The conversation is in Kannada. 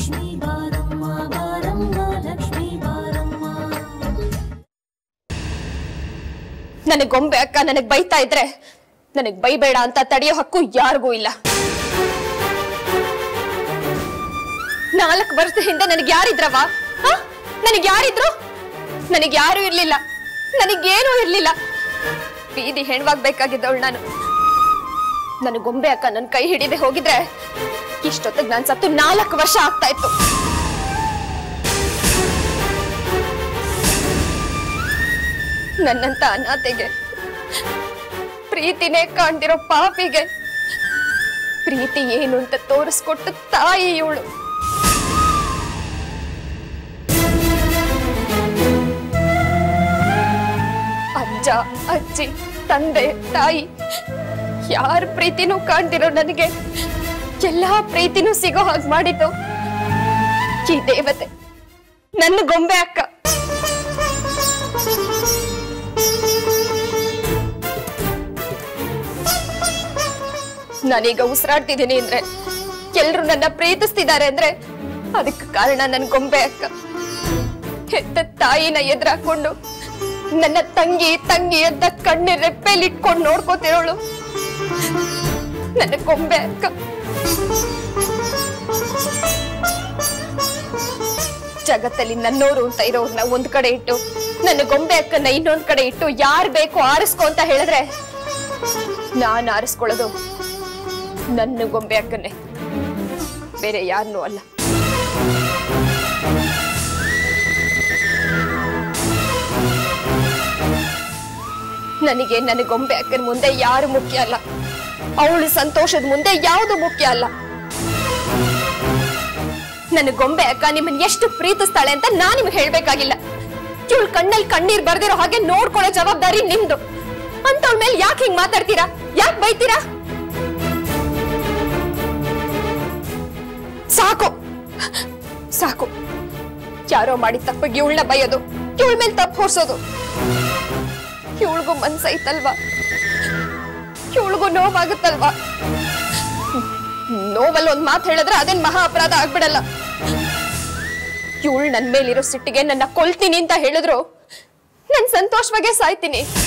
ಲಕ್ಷ್ಮೀ ಬಾರಮ್ಮ ಬಾರಮ್ಮ ಲಕ್ಷ್ಮೀ ಬಾರಮ್ಮ. ನನಗೆ ಗೊಂಬೆ ಅಕ್ಕ ನನಗೆ ಬೈತಾ ಇದ್ರೆ ನನಗೆ ಬೈಬೇಡ ಅಂತ ತಡೆಯೋ ಹಕ್ಕು ಯಾರಿಗೂ ಇಲ್ಲ. 4 ವರ್ಷದ ಹಿಂದೆ ನನಗೆ ಯಾರಿದ್ರವ? ನನಗೆ ಯಾರಿದ್ರು? ನನಗೆ ಯಾರು ಇರ್ಲಿಲ್ಲ, ನನಗೇನೂ ಇರ್ಲಿಲ್ಲ. ಬೀದಿ ಹೆಣ್ವಾಗ್ಬೇಕಾಗಿದ್ದವಳು ನಾನು. ನನ್ನ ಗೊಂಬೆ ಅಕ್ಕ ನನ್ನ ಕೈ ಹಿಡಿದೆ ಹೋಗಿದ್ರೆ ಇಷ್ಟೊತ್ತಿಗೆ ನಾನು ಸತ್ತು 4 ವರ್ಷ ಆಗ್ತಾ ಇತ್ತು. ನನ್ನಂತ ಅನಾಥೆಗೆ, ಪ್ರೀತಿನೇ ಕಾಣ್ದಿರೋ ಪಾಪಿಗೆ ಪ್ರೀತಿ ಏನು ಅಂತ ತೋರಿಸ್ಕೊಟ್ಟು ತಾಯಿ ಇವಳು. ಅಜ್ಜ ಅಜ್ಜಿ ತಂದೆ ತಾಯಿ ಯಾರ ಪ್ರೀತಿನೂ ಕಾಣ್ದಿರೋ ನನಗೆ ಎಲ್ಲಾ ಪ್ರೀತಿನೂ ಸಿಗೋ ಹಾಗೆ ಮಾಡಿತು ಈ ದೇವತೆ, ನನ್ನ ಗೊಂಬೆ ಅಕ್ಕ. ನಾನೀಗ ಉಸಿರಾಡ್ತಿದ್ದೀನಿ ಅಂದ್ರೆ, ಎಲ್ರು ನನ್ನ ಪ್ರೀತಿಸ್ತಿದ್ದಾರೆ ಅಂದ್ರೆ ಅದಕ್ಕೆ ಕಾರಣ ನನ್ನ ಗೊಂಬೆ ಅಕ್ಕ. ಹೆತ್ತ ತಾಯಿನ ಎದುರಾಕೊಂಡು ನನ್ನ ತಂಗಿ ತಂಗಿ ಅಂತ ಕಣ್ಣೆ ರೆಪ್ಪೆಲಿ ಇಟ್ಕೊಂಡು ನೋಡ್ಕೋತಿರೋಳು ನನ್ನ ಗೊಂಬೆ ಅಕ್ಕ. ಜಗತ್ತಲ್ಲಿ ನನ್ನೋರು ಅಂತ ಇರೋರ್ನ ಒಂದ್ ಕಡೆ ಇಟ್ಟು ನನ್ನ ಗೊಂಬೆ ಅಕ್ಕನ ಇನ್ನೊಂದ್ ಕಡೆ ಇಟ್ಟು ಯಾರು ಬೇಕು ಆರಿಸ್ಕೊ ಅಂತ ಹೇಳಿದ್ರೆ ನಾನ್ ಆರಿಸ್ಕೊಳ್ಳೋದು ನನ್ನ ಗೊಂಬೆ ಅಕ್ಕನ್ನೇ, ಬೇರೆ ಯಾರನ್ನೂ ಅಲ್ಲ. ನನಗೆ ನನ್ನ ಗೊಂಬೆ ಅಕ್ಕನ ಮುಂದೆ ಯಾರು ಮುಖ್ಯ ಅಲ್ಲ, ಅವಳು ಸಂತೋಷದ ಮುಂದೆ ಯಾವುದು ಮುಖ್ಯ ಅಲ್ಲ. ನನ್ನ ಗೊಂಬೆ ಅಕ್ಕ ನಿಮ್ಮನ್ನ ಎಷ್ಟು ಪ್ರೀತಿಸ್ತಾಳೆ ಅಂತ ನಾನ್ ನಿಮ್ಗೆ ಹೇಳ್ಬೇಕಾಗಿಲ್ಲ. ಇವಳು ಕಣ್ಣಲ್ಲಿ ಕಣ್ಣೀರ್ ಬರ್ದಿರೋ ಹಾಗೆ ನೋಡ್ಕೊಳ್ಳೋ ಜವಾಬ್ದಾರಿ ನಿಮ್ದು. ಅಂತವಳ ಮೇಲೆ ಯಾಕೆ ಹಿಂಗ್ ಮಾತಾಡ್ತೀರಾ? ಯಾಕೆ ಬೈತೀರಾ? ಸಾಕು ಸಾಕು, ಯಾರೋ ಮಾಡಿ ತಪ್ಪಿಗೆ ಇವಳನ್ನ ಬೈಯೋದು, ಇವಳ ಮೇಲೆ ತಪ್ಪು ಹೊರ್ಸೋದು. ಇವಳಿಗೂ ಮನ್ಸೈತಲ್ವಾ? ಇವಳಿಗೂ ನೋವಾಗುತ್ತಲ್ವಾ? ನೋವಲ್ಲಿ ಒಂದ್ ಮಾತು ಹೇಳಿದ್ರೆ ಅದೇನ್ ಮಹಾ ಅಪರಾಧ ಆಗ್ಬಿಡಲ್ಲ. ಇವಳು ನನ್ ಮೇಲಿರೋ ಸಿಟ್ಟಿಗೆ ನನ್ನ ಕೊಲ್ತೀನಿ ಅಂತ ಹೇಳಿದ್ರು ನನ್ ಸಂತೋಷವಾಗೇ ಸಾಯ್ತೀನಿ.